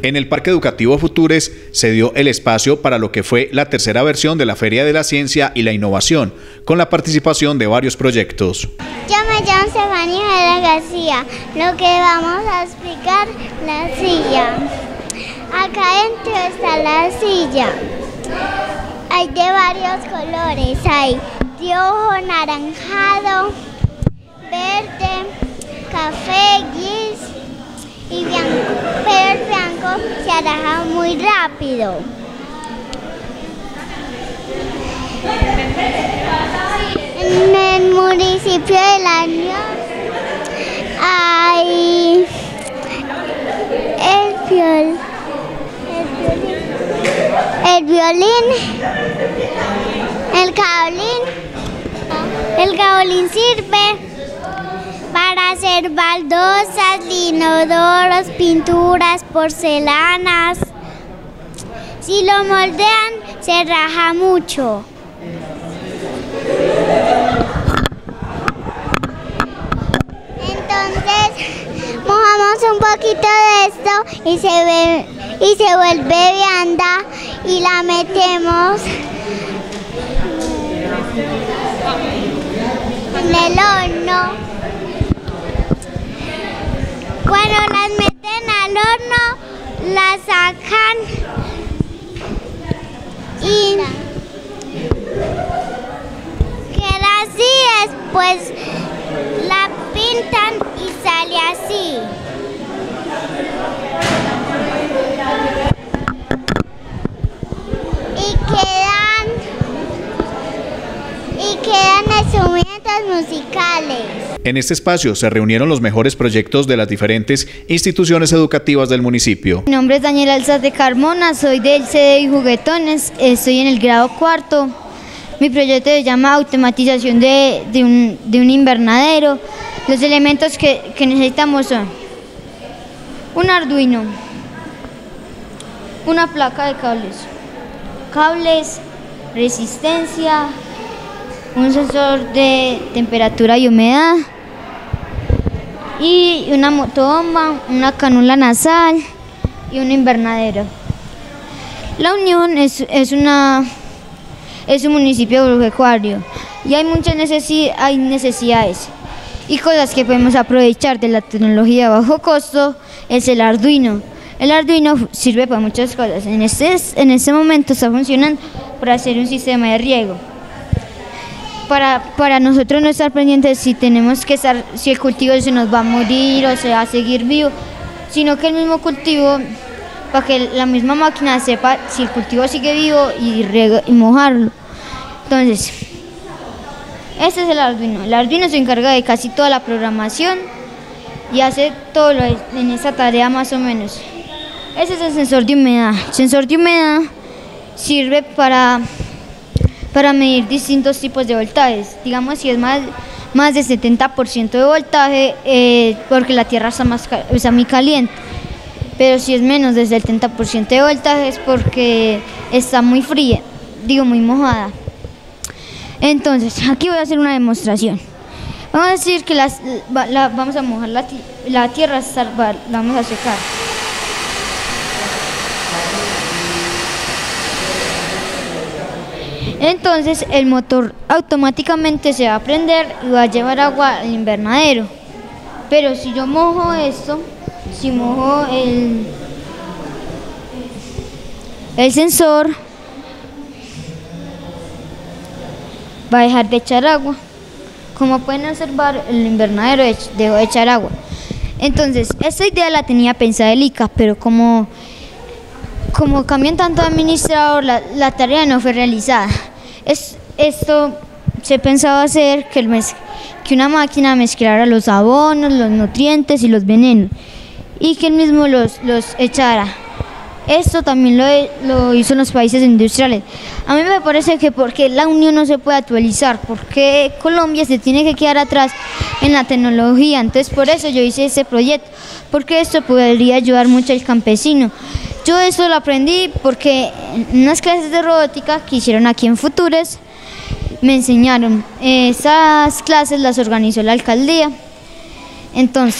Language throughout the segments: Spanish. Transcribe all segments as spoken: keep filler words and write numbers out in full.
En el Parque Educativo Futures se dio el espacio para lo que fue la tercera versión de la Feria de la Ciencia y la Innovación, con la participación de varios proyectos. Yo me llamo Estefanía García, lo que vamos a explicar la silla. Acá dentro está la silla. Hay de varios colores, hay de ojo anaranjado, verde, café, gris y blanco, pero el blanco se araja muy rápido. En el municipio de La Unión hay el viol, el violín, el violín, el caolín. El caolín sirve para hacer baldosas, inodoros, pinturas, porcelanas. Si lo moldean, se raja mucho. Entonces, mojamos un poquito de esto y se ve, y se vuelve blanda y la metemos en el horno. Cuando las meten al horno, las sacan y queda así, después la pintan y sale así. Y quedan, y quedan instrumentos musicales. En este espacio se reunieron los mejores proyectos de las diferentes instituciones educativas del municipio. Mi nombre es Daniela Alzate Carmona, soy del C D I Juguetones, estoy en el grado cuarto. Mi proyecto se llama automatización de, de, un, de un invernadero. Los elementos que, que necesitamos son un Arduino, una placa de cables, cables, resistencia, un sensor de temperatura y humedad y una motobomba, una canula nasal y un invernadero. La Unión es, es, una, es un municipio agropecuario y hay muchas necesi- hay necesidades y cosas que podemos aprovechar de la tecnología a bajo costo es el Arduino. El Arduino sirve para muchas cosas. En este, en este momento está funcionando para hacer un sistema de riego. Para, para nosotros no estar pendientes si tenemos que estar, si el cultivo se nos va a morir o se va a seguir vivo, sino que el mismo cultivo, para que la misma máquina sepa si el cultivo sigue vivo y, riego, y mojarlo. Entonces, este es el Arduino. El Arduino se encarga de casi toda la programación y hace todo lo en esa tarea más o menos. Ese es el sensor de humedad. El sensor de humedad sirve para... para medir distintos tipos de voltajes. Digamos, si es más, más de setenta por ciento de voltaje, eh, porque la tierra está, más, está muy caliente, pero si es menos del setenta por ciento de voltaje es porque está muy fría, digo muy mojada. Entonces, aquí voy a hacer una demostración. Vamos a decir que las, la, vamos a mojar la, la tierra, la vamos a secar. Entonces el motor automáticamente se va a prender y va a llevar agua al invernadero. Pero si yo mojo esto, si mojo el, el sensor, va a dejar de echar agua. Como pueden observar, el invernadero dejó de echar agua. Entonces, esta idea la tenía pensada el I C A, pero como, como cambian tanto de administrador, la, la tarea no fue realizada. Es, esto se pensaba hacer que, el mez, que una máquina mezclara los abonos, los nutrientes y los venenos y que él mismo los, los echara. Esto también lo, lo hizo en los países industriales. A mí me parece que porque la Unión no se puede actualizar, porque Colombia se tiene que quedar atrás en la tecnología. Entonces por eso yo hice ese proyecto, porque esto podría ayudar mucho al campesino. Yo eso lo aprendí porque en unas clases de robótica que hicieron aquí en Futures me enseñaron. Esas clases las organizó la alcaldía. Entonces,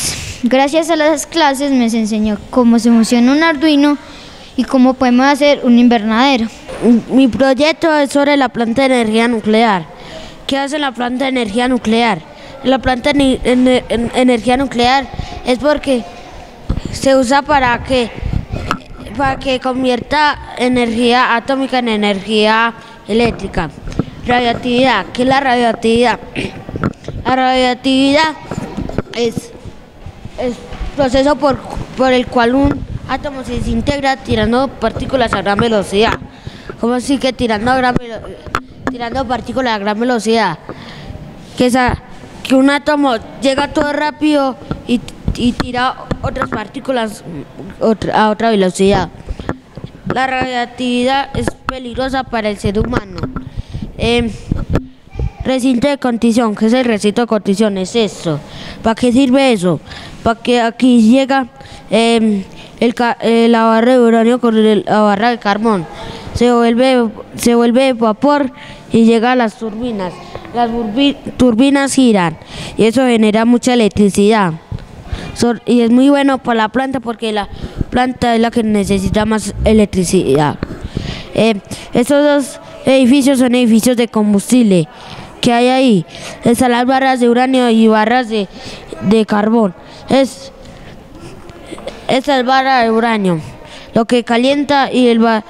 Gracias a las clases me enseñó cómo se funciona un Arduino y cómo podemos hacer un invernadero. Mi proyecto es sobre la planta de energía nuclear. ¿Qué hace la planta de energía nuclear? La planta de energía nuclear es porque se usa para que, para que convierta energía atómica en energía eléctrica. Radioactividad. ¿Qué es la radioactividad? La radioactividad es el proceso por, por el cual un átomo se desintegra tirando partículas a gran velocidad. ¿Cómo así que tirando, a gran velo tirando partículas a gran velocidad? Que, esa, que un átomo llega todo rápido y, y tira otras partículas otra, a otra velocidad. La radioactividad es peligrosa para el ser humano. Eh, recinto de condición. ¿Qué es el recinto de condición? Es esto. ¿Para qué sirve eso? Para que aquí llega eh, el, eh, la barra de uranio con el, la barra de carbón. Se vuelve, se vuelve vapor y llega a las turbinas. Las turbinas giran y eso genera mucha electricidad. So, y es muy bueno para la planta porque la planta es la que necesita más electricidad. Eh, estos dos edificios son edificios de combustible que hay ahí. Están las barras de uranio y barras de, de carbón. Es, esta es barra de uranio, lo que calienta y el va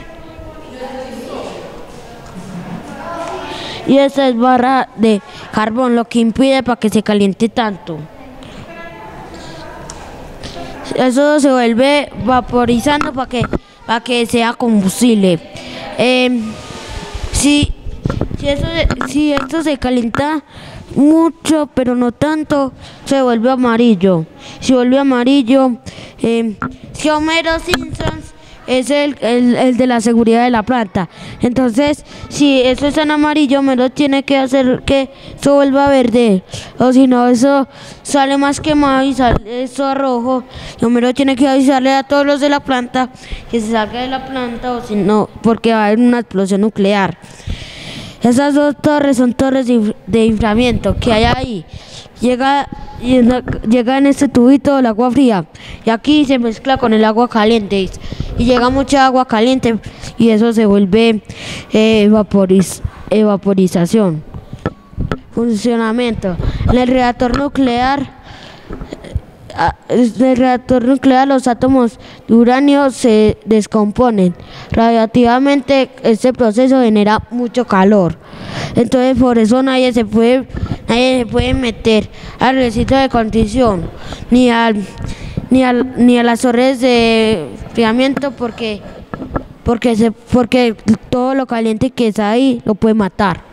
y esta es barra de carbón, lo que impide para que se caliente tanto. Eso se vuelve vaporizando para que, para que sea combustible. Eh, si, si, eso, si esto se calienta mucho, pero no tanto, se vuelve amarillo. Si vuelve amarillo, eh, si Homero Simpson es el, el, el de la seguridad de la planta. Entonces, si eso está en amarillo, Homero tiene que hacer que eso vuelva verde. O si no, eso sale más quemado y sale eso a rojo. Y Homero tiene que avisarle a todos los de la planta que se salga de la planta, o si no, porque va a haber una explosión nuclear. Esas dos torres son torres de, de inflamiento que hay ahí. Llega, llega en este tubito el agua fría y aquí se mezcla con el agua caliente y llega mucha agua caliente y eso se vuelve eh, vaporiz, evaporización. Funcionamiento. En el reactor nuclear, en el reactor nuclear los átomos de uranio se descomponen. Radioactivamente este proceso genera mucho calor. Entonces por eso nadie se puede, nadie se puede meter al recinto de condición ni al ni al, ni a las torres de enfriamiento porque porque se porque todo lo caliente que está ahí lo puede matar.